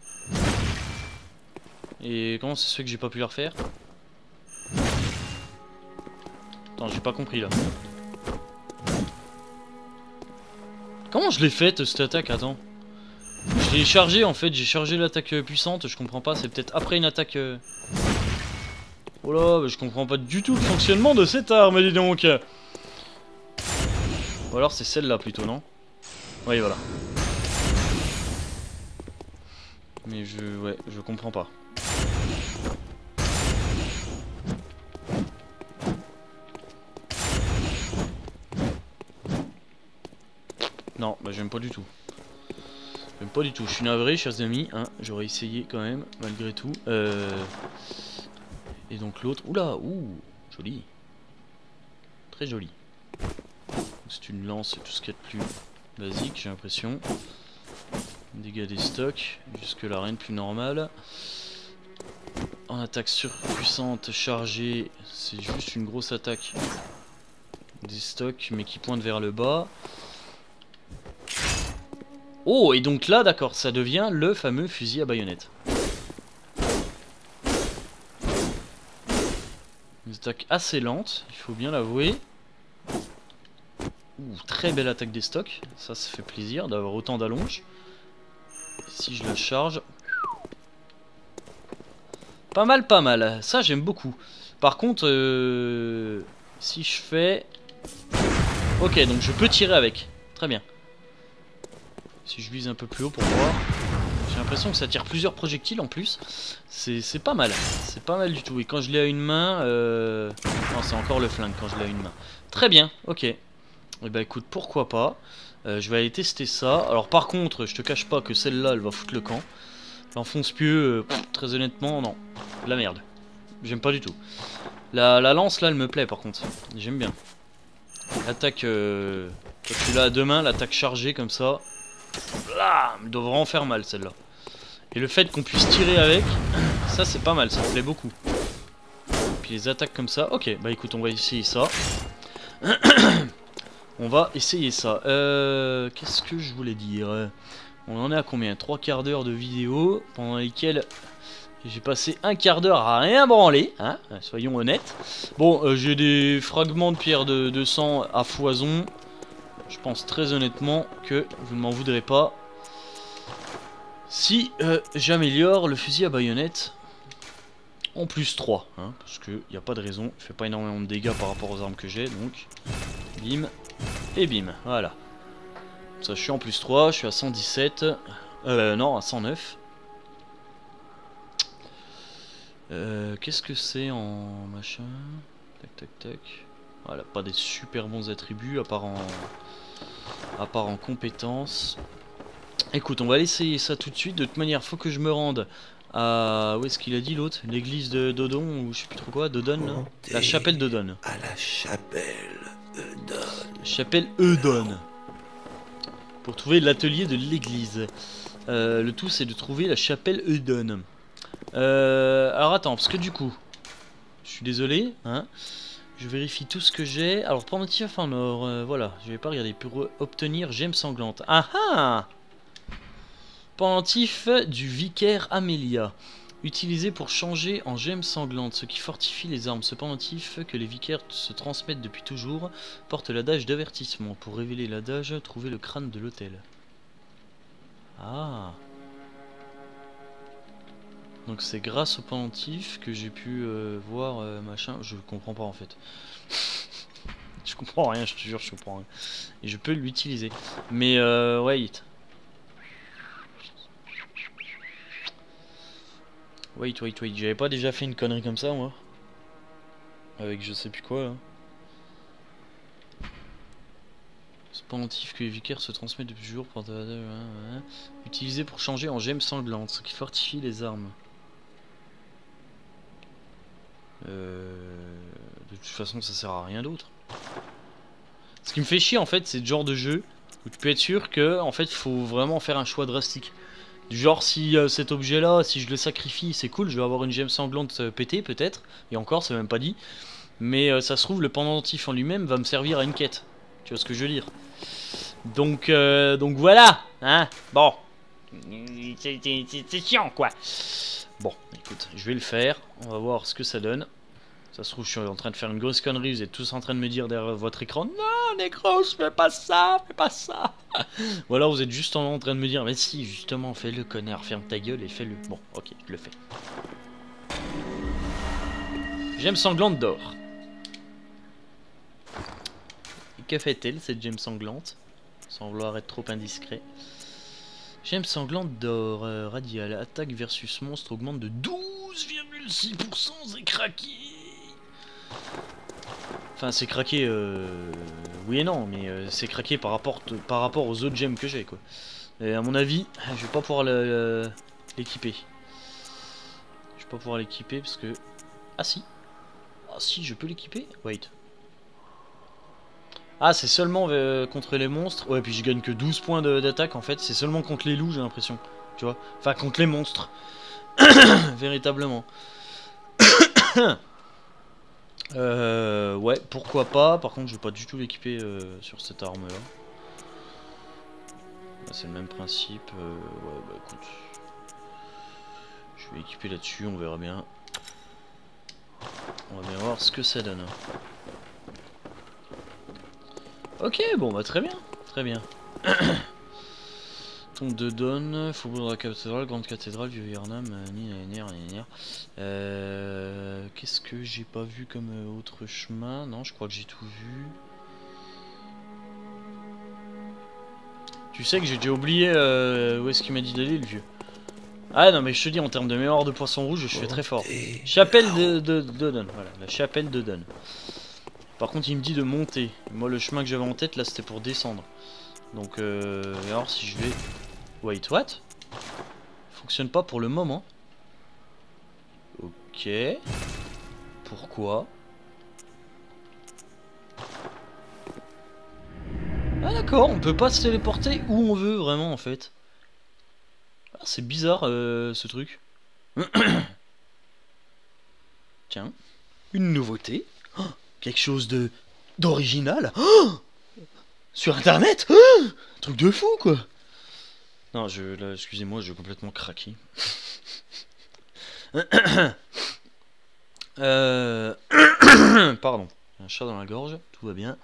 Et comment ça se fait que j'ai pas pu la refaire? Attends, j'ai pas compris là. Comment je l'ai faite cette attaque? Attends. Je l'ai chargé en fait, j'ai chargé l'attaque puissante, je comprends pas, c'est peut-être après une attaque... Oh là, bah, je comprends pas du tout le fonctionnement de cette arme, dis donc. Ou alors c'est celle-là plutôt, non? Oui, voilà. Mais ouais, je comprends pas. Non, bah j'aime pas du tout. J'aime pas du tout, je suis navré, chers amis, hein, j'aurais essayé quand même, malgré tout. Et donc l'autre, oula, ouh, joli. Très joli. C'est une lance, c'est tout ce qu'il y a de plus basique, j'ai l'impression. Dégâts des stocks, jusque là rien de plus normal. En attaque surpuissante, chargée, c'est juste une grosse attaque des stocks, mais qui pointe vers le bas. Oh, et donc là, d'accord, ça devient le fameux fusil à baïonnette. Une attaque assez lente, il faut bien l'avouer. Très belle attaque des stocks, ça fait plaisir d'avoir autant d'allonge. Si je la charge... Pas mal, ça j'aime beaucoup. Par contre, si je fais... Ok, donc je peux tirer avec, très bien. Si je vise un peu plus haut pour voir... J'ai l'impression que ça tire plusieurs projectiles en plus. C'est pas mal, c'est pas mal du tout. Et quand je l'ai à une main... Non, c'est encore le flingue quand je l'ai à une main. Très bien, ok. Et bah écoute, pourquoi pas. Je vais aller tester ça. Alors par contre, je te cache pas que celle-là, elle va foutre le camp. L'enfonce-pieux, très honnêtement, non. La merde. J'aime pas du tout. La lance, là, elle me plaît par contre. J'aime bien. L'attaque... Quand tu l'as à deux mains, l'attaque chargée comme ça... Là, elle doit vraiment faire mal celle-là. Et le fait qu'on puisse tirer avec, ça c'est pas mal, ça me plaît beaucoup. Puis les attaques comme ça, ok, bah écoute, on va essayer ça. On va essayer ça. Qu'est-ce que je voulais dire? On en est à combien? 3 quarts d'heure de vidéo, pendant lesquelles j'ai passé un quart d'heure à rien branler, hein, soyons honnêtes. Bon, j'ai des fragments de pierre de sang à foison. Je pense très honnêtement que vous ne m'en voudrez pas si j'améliore le fusil à baïonnette en plus 3, hein, parce qu'il n'y a pas de raison, il fait pas énormément de dégâts par rapport aux armes que j'ai, donc bim et bim, voilà. Ça, je suis en plus 3, je suis à 117, non, à 109. Qu'est-ce que c'est en machin? Tac tac tac. Voilà, pas des super bons attributs à part en compétences. Écoute, on va essayer ça tout de suite. De toute manière, faut que je me rende à... Où est-ce qu'il a dit l'autre? L'église de Dodon, ou je sais plus trop quoi, Dodon là. La chapelle Dodon. À la chapelle Eudon. Chapelle Eudon. Pour trouver l'atelier de l'église. Le tout c'est de trouver la chapelle Eudon. Alors attends, parce que du coup, je suis désolé, hein. Je vérifie tout ce que j'ai. Alors pendentif en or, voilà, je vais pas regarder pour obtenir gemme sanglante. Ah ah! Pendentif du vicaire Amélia. Utilisé pour changer en gemme sanglante, ce qui fortifie les armes. Ce pendentif que les vicaires se transmettent depuis toujours porte l'adage d'avertissement. Pour révéler l'adage, trouvez le crâne de l'autel. Ah. Donc c'est grâce au pendentif que j'ai pu voir machin. Je comprends pas en fait. Je comprends rien, je te jure, je comprends rien. Et je peux l'utiliser. Mais wait. Wait. J'avais pas déjà fait une connerie comme ça moi? Avec je sais plus quoi là. Ce pendentif que les vicaires se transmettent depuis toujours pour... utilisé pour changer en gemme sanglante, ce qui fortifie les armes. De toute façon ça sert à rien d'autre. Ce qui me fait chier en fait c'est le genre de jeu où tu peux être sûr que en fait il faut vraiment faire un choix drastique. Du genre si cet objet là, si je le sacrifie c'est cool, je vais avoir une gemme sanglante pétée peut-être. Et encore c'est même pas dit. Mais ça se trouve le pendentif en lui-même va me servir à une quête. Tu vois ce que je veux dire? Donc voilà hein. Bon. C'est chiant quoi. Bon écoute, je vais le faire. On va voir ce que ça donne. Ça se trouve, je suis en train de faire une grosse connerie. Vous êtes tous en train de me dire derrière votre écran: non, Necros, fais pas ça, fais pas ça. Ou alors vous êtes juste en train de me dire: mais si, justement, fais-le, connard, ferme ta gueule et fais-le. Bon, ok, je le fais. Gemme sanglante d'or. Et que fait-elle, cette gemme sanglante? Sans vouloir être trop indiscret. Gemme sanglante d'or, radial. Attaque versus monstre augmente de 12,6%. C'est craqué. Enfin c'est craqué oui et non, mais c'est craqué par rapport aux autres gemmes que j'ai quoi. Et à mon avis je vais pas pouvoir l'équiper. Je vais pas pouvoir l'équiper parce que... Ah si. Ah si je peux l'équiper. Wait. Ah c'est seulement contre les monstres. Ouais puis je gagne que 12 points d'attaque en fait. C'est seulement contre les loups j'ai l'impression. Tu vois. Enfin contre les monstres. Véritablement. Ouais, pourquoi pas. Par contre, je vais pas du tout l'équiper sur cette arme là. C'est le même principe. Ouais, bah écoute. Je vais équiper là-dessus, on verra bien. On va bien voir ce que ça donne. Ok, bon, bah très bien. Très bien. Tombe de Donne, Faubourg de la cathédrale, grande cathédrale, vieux Yharnam, qu'est-ce que j'ai pas vu comme autre chemin? Non, je crois que j'ai tout vu. Tu sais que j'ai déjà oublié où est-ce qu'il m'a dit d'aller le vieux. Ah non mais je te dis en termes de mémoire de poisson rouge je fais très fort. Chapelle de Donne, voilà, la chapelle de Donne. Par contre il me dit de monter. Moi le chemin que j'avais en tête là c'était pour descendre. Donc alors si je vais... Wait, what? Fonctionne pas pour le moment. Ok. Pourquoi? Ah d'accord, on peut pas se téléporter où on veut vraiment en fait. Ah, c'est bizarre ce truc. Tiens, une nouveauté. Oh, quelque chose de d'original. Oh, sur internet. Oh, truc de fou quoi. Non, là, excusez-moi, je vais complètement craquer. Pardon, un chat dans la gorge, tout va bien.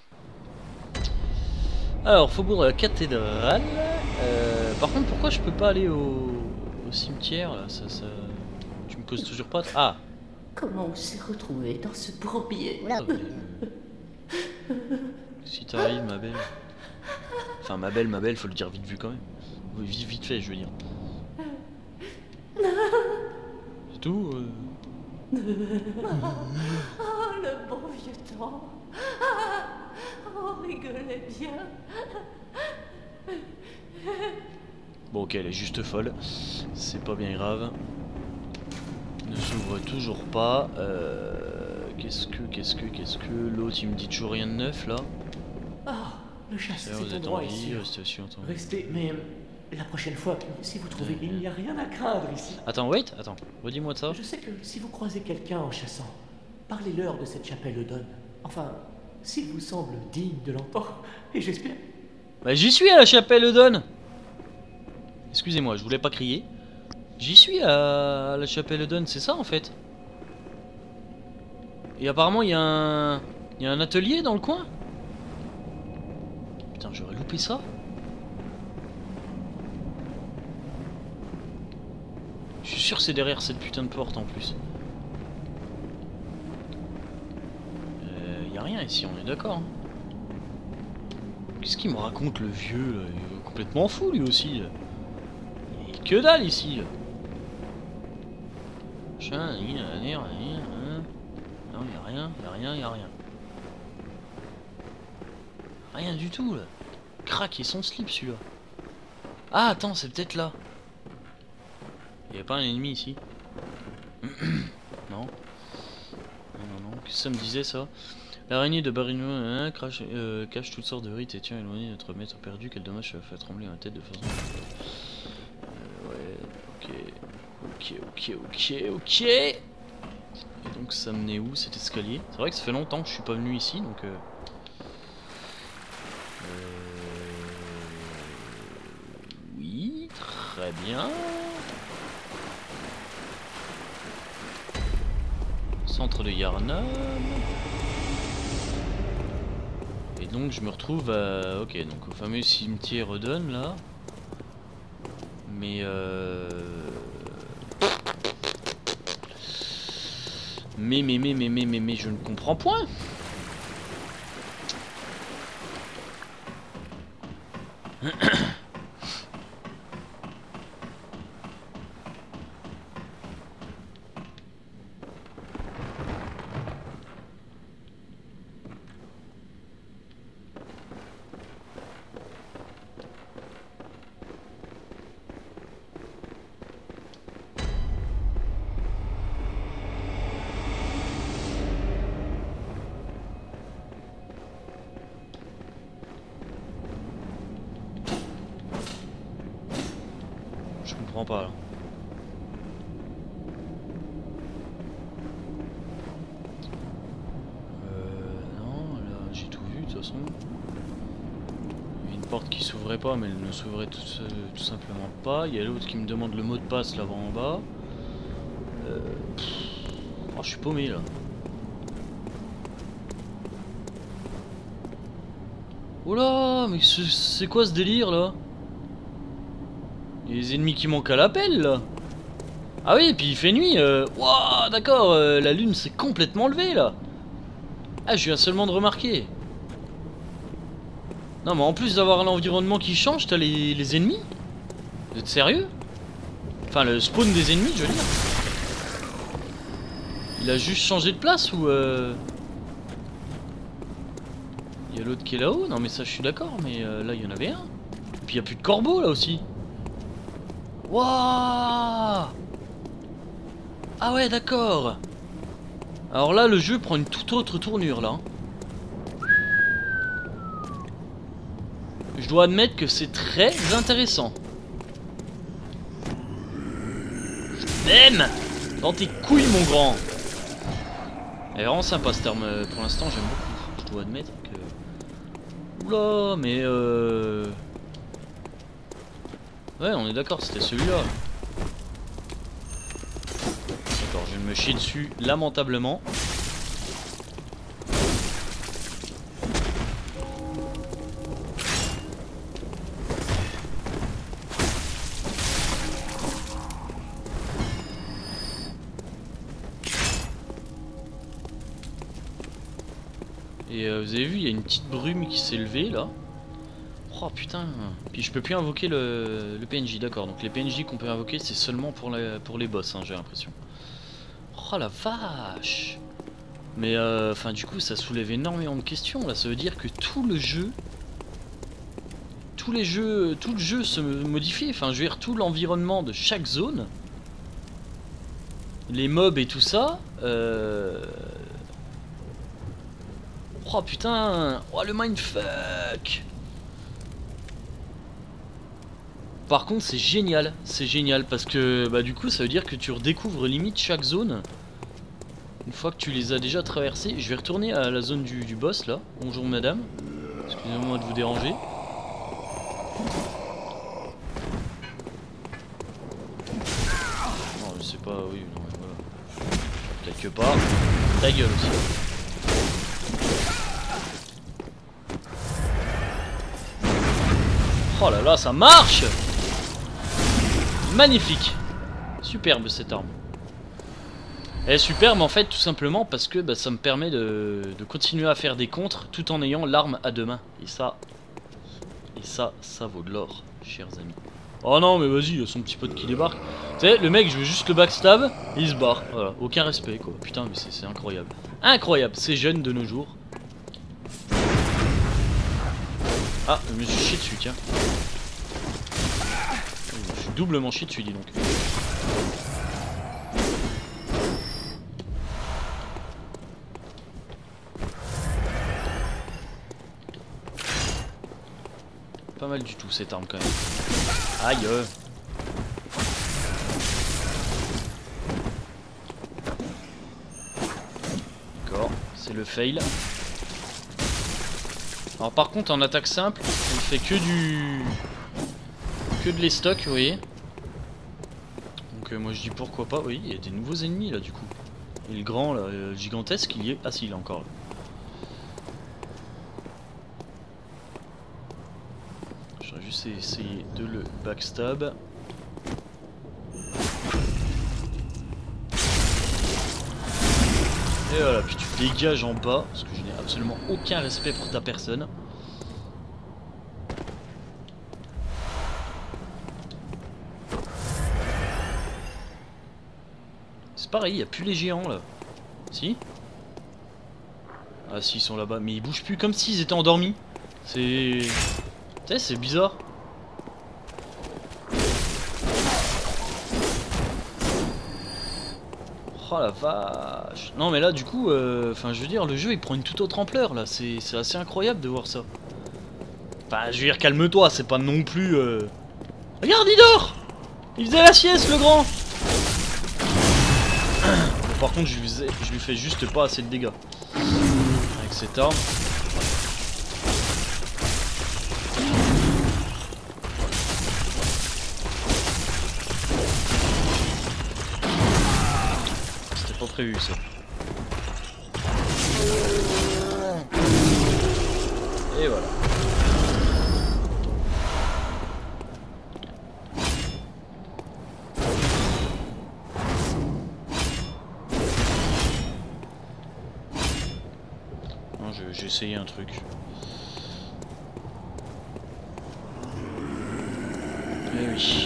Alors, Faubourg de la cathédrale. Par contre, pourquoi je peux pas aller au cimetière là, tu me causes toujours pas. Ah. Comment on s'est retrouvé dans ce bourbier? Si t'arrives, ma belle. Enfin, ma belle, faut le dire vite vu quand même. Vite fait, je veux dire. C'est tout Oh, le bon vieux temps. On rigolait bien. Bon, ok, elle est juste folle. C'est pas bien grave. Ne s'ouvre toujours pas. Qu'est-ce que... L'autre, il me dit toujours rien de neuf, là. Oh, le chasse, vous êtes en vie, restez aussi en temps. Restez, mais La prochaine fois, si vous trouvez, il n'y a rien à craindre ici. Attends, wait, attends, redis-moi de ça. Je sais que si vous croisez quelqu'un en chassant, parlez-leur de cette chapelle Eudon. Enfin, s'il vous semble digne de l'entendre, et j'espère. Bah j'y suis à la chapelle Eudon. Excusez-moi, je voulais pas crier. J'y suis à la chapelle Eudon, c'est ça en fait. Et apparemment il y a un atelier dans le coin. Putain, j'aurais loupé ça. Je suis sûr que c'est derrière cette putain de porte en plus. Y a rien ici, on est d'accord. Hein. Qu'est-ce qu'il me raconte le vieux là? Il est complètement fou lui aussi. Là. Il y a que dalle ici. Là. Non, y a rien, y a rien, y a rien. Rien du tout là. Craquer son slip celui-là. Ah attends, c'est peut-être là. Il n'y a pas un ennemi ici. Non. Non, qu'est-ce que ça me disait ça? L'araignée de Barino cache toutes sortes de rites et tient éloigné notre maître perdu. Quel dommage, ça fait trembler ma tête de façon. Ouais, ok. Et donc ça menait où cet escalier? C'est vrai que ça fait longtemps que je suis pas venu ici donc. Oui, très bien. Centre de Yarnam. Et donc je me retrouve à... Ok, donc au fameux cimetière Eudon là. Mais Mais je ne comprends point. Je comprends pas là. Non, là j'ai tout vu de toute façon. Il y a une porte qui s'ouvrait pas, mais elle ne s'ouvrait tout simplement pas. Il y a l'autre qui me demande le mot de passe là-bas en bas. Oh, je suis paumé là. Oh là, mais c'est quoi ce délire là? Il y a des ennemis qui manquent à l'appel là. Ah oui, et puis il fait nuit. Waouh, d'accord, la lune s'est complètement levée là. Ah, je viens seulement de remarquer. Non, mais en plus d'avoir l'environnement qui change, t'as les ennemis. Vous êtes sérieux? Enfin, le spawn des ennemis, je veux dire. Il a juste changé de place ou il y a l'autre qui est là-haut? Non, mais ça, je suis d'accord, mais là, il y en avait un. Et puis il n'y a plus de corbeaux là aussi. Waouh! Ah ouais, d'accord. Alors là, le jeu prend une toute autre tournure là. Je dois admettre que c'est très intéressant. Je t'aime dans tes couilles, mon grand. Elle est vraiment sympa ce terme. Pour l'instant, j'aime beaucoup. Je dois admettre que... Oula, mais ouais, on est d'accord, c'était celui-là. D'accord, je vais me chier dessus lamentablement. Et vous avez vu, il y a une petite brume qui s'est levée là. Oh putain. Puis je peux plus invoquer le PNJ, d'accord. Donc les PNJ qu'on peut invoquer, c'est seulement pour les boss, hein, j'ai l'impression. Oh la vache. Mais enfin du coup ça soulève énormément de questions là. Ça veut dire que tout le jeu se modifie. Enfin je veux dire tout l'environnement de chaque zone, les mobs et tout ça. Oh putain. Oh le mindfuck. par contre c'est génial parce que bah du coup ça veut dire que tu redécouvres limite chaque zone une fois que tu les as déjà traversées. Je vais retourner à la zone du boss là. Bonjour madame, excusez-moi de vous déranger. Non je sais pas, oui, non mais voilà. Quelque part, ta gueule aussi. Oh là là, ça marche! Magnifique! Superbe cette arme. Elle est superbe en fait tout simplement parce que bah, ça me permet de continuer à faire des contres tout en ayant l'arme à deux mains. Et ça vaut de l'or, chers amis. Oh non mais vas-y, il y a son petit pote qui débarque. Tu sais, le mec je veux juste le backstab et il se barre. Voilà, aucun respect quoi. Putain mais c'est incroyable. Incroyable, c'est jeune de nos jours. Ah, je me suis chié dessus, tiens. Je suis doublement chié dessus, dis donc. Pas mal du tout cette arme quand même. Aïe. D'accord, c'est le fail. Alors par contre en attaque simple, elle fait que de les stocks, vous voyez. Donc moi je dis pourquoi pas, oui, il y a des nouveaux ennemis là du coup. Et le grand là, le gigantesque, il y est. Ah si, il est encore là. J'aurais juste essayé de le backstab. Et voilà, puis tu dégages en bas, parce que je n'ai absolument aucun respect pour ta personne. C'est pareil, il n'y a plus les géants là. Si? Ah si, ils sont là-bas, mais ils bougent plus comme s'ils étaient endormis. C'est... Tu sais, c'est bizarre. Oh la vache. Non mais là du coup, enfin je veux dire, le jeu il prend une toute autre ampleur là, c'est assez incroyable de voir ça. Enfin je veux dire, calme-toi, c'est pas non plus... Regarde, il dort! Il faisait la sieste le grand. Bon, par contre je lui fais juste pas assez de dégâts. Avec cette arme. Pas prévu ça. Et voilà. Non, j'ai essayé un truc. Eh oui.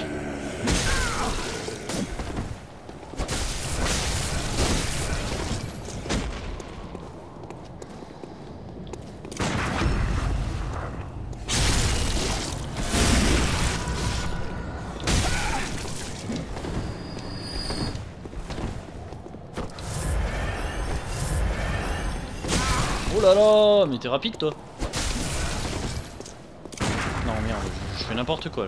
Oh là là, mais t'es rapide toi. Non merde, je fais n'importe quoi là.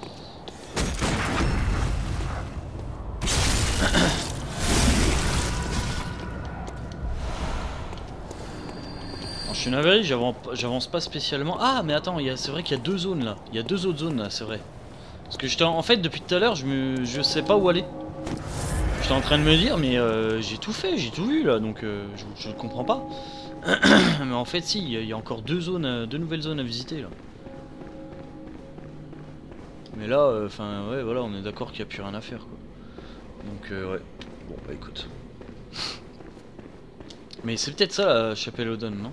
Alors, je suis navré, j'avance pas spécialement. Ah mais attends, c'est vrai qu'il y a deux zones là. Il y a deux autres zones là, c'est vrai. Parce que en fait depuis tout à l'heure je sais pas où aller. J'étais en train de me dire mais j'ai tout fait, j'ai tout vu là, donc je ne comprends pas. Mais en fait si, il y a encore deux nouvelles zones à visiter là. Mais là, enfin ouais voilà, on est d'accord qu'il n'y a plus rien à faire quoi. Donc ouais, bon bah écoute. Mais c'est peut-être ça la chapelle aux Dawn, non?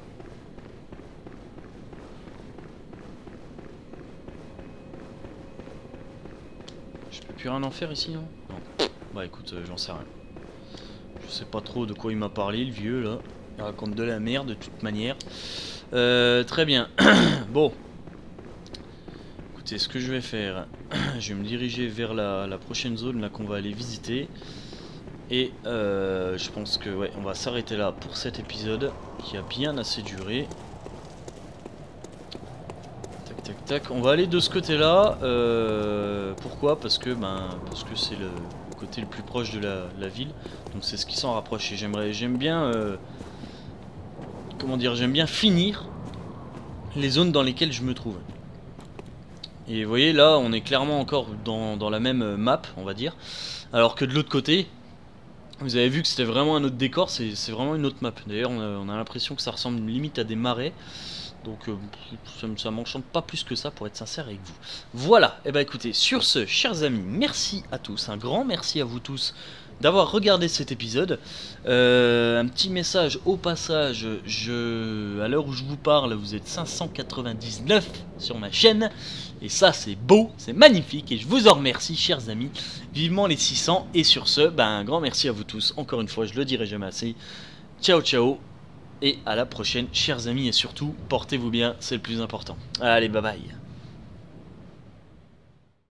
Je peux plus rien en faire ici, non? Non. Bah écoute, j'en sais rien. Je sais pas trop de quoi il m'a parlé le vieux là. Il raconte de la merde de toute manière. Très bien. Bon. Écoutez, ce que je vais faire, je vais me diriger vers la prochaine zone là qu'on va aller visiter. Et je pense que ouais, on va s'arrêter là pour cet épisode qui a bien assez duré. Tac tac, tac. On va aller de ce côté-là. Pourquoi? Parce que c'est le côté le plus proche de la ville. Donc c'est ce qui s'en rapproche. Et j'aime bien... comment dire? J'aime bien finir les zones dans lesquelles je me trouve. Et vous voyez, là, on est clairement encore dans la même map, on va dire. Alors que de l'autre côté, vous avez vu que c'était vraiment un autre décor, c'est vraiment une autre map. D'ailleurs, on a l'impression que ça ressemble limite à des marais. Donc ça m'enchante pas plus que ça, pour être sincère avec vous. Voilà, et bah écoutez, sur ce, chers amis, merci à tous, un grand merci à vous tous d'avoir regardé cet épisode. Un petit message au passage, à l'heure où je vous parle, vous êtes 599 sur ma chaîne. Et ça c'est beau, c'est magnifique et je vous en remercie, chers amis. Vivement les 600, et sur ce, un grand merci à vous tous. Encore une fois, je le dirai jamais assez. Ciao ciao. Et à la prochaine, chers amis, et surtout, portez-vous bien, c'est le plus important. Allez, bye bye.